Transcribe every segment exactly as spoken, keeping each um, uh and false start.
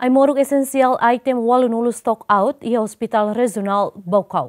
Ai moruk esensial item walu nulu stock out ia Hospital Regional Baucau.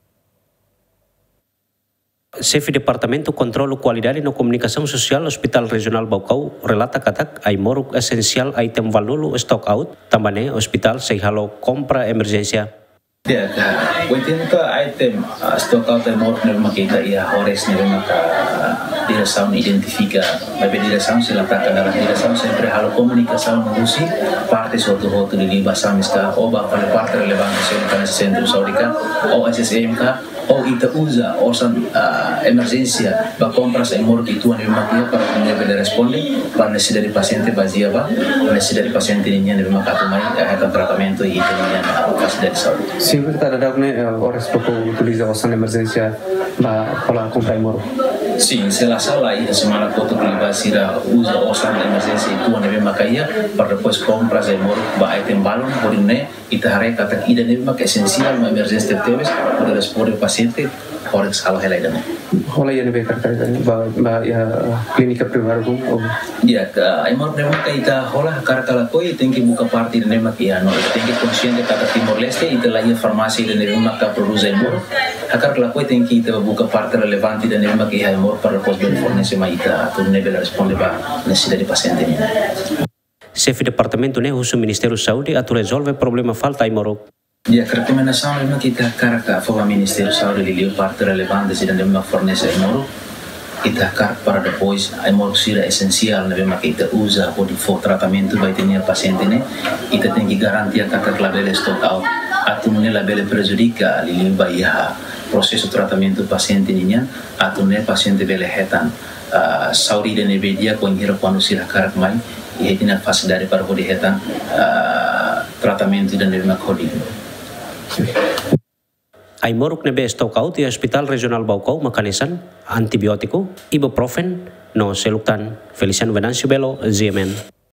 Chefe Departamento Controlo Qualidade no Comunicação Social Hospital Regional Baucau relata katak ai moruk esensial item valulu stock out tambane hospital seihalo compra emergência. Ya, oitenta item uh, stock out ai moruk na makita ia hores na maka direção identifica, mas a direção se latakan dalam direção sempre halo komunikasi mengusi parte suatu hotu di libasan miska oba pada parte relevante sempre nesse centro saudika ou S S M K ou ita usa osan uh, emergência ba compra sa moruk itu na makia para menyebabkan responde para necessidade paciente vazia ba necessidade paciente ninya na maka tumai akan tratamento e itu ninya na faculdade de saúde. Sempre está dando né horas pouco utiliza osan emergência ba para comprar moruk. Sim, se la sala aí a semana foto que vai ser usa osan emergência itu na makaya para depois compra sa moruk ba item balon por né ita hare kata ida ne mak esensial ma emergência teves para responder paciente orang salah helai dan hola ya nebe karta ba ba ya klinika privada ko ya ka ai mor ne mak ita hola karta la koi tenki buka parti ne mak ya no tenki consciente kata Timor Leste ita la farmasi ne mak ka produce mor akar la koi tenki ita buka parti relevante ne mak ya mor para pos ben fornece ma ita tu ne bela responde ba necessidade paciente ni Chefe Departamento ne husu Ministério Saúde atu resolve problema falta ai moruk. Ya, recomendação memang kita carga para o Ministério da Saúde de parte relevante se não memang fornece moro kita carga para depois a moro sira essencial memang kita usa por for tratamento vai ter paciente né kita tem que garantir que a label stock out atau ne label prejudica ali vai ha processo tratamento paciente ninya atau ne paciente bele hetan uh, saudi de nebedia com hira quando sira carga mai e tina facilidade para poder hetan uh, tratamento dan memang kodi. Ai moruk nebe stock out di Hospital Regional Baucau makanisan antibiotiko, ibuprofen, no seluktan, Feliciano Venancio Belo, Z M N.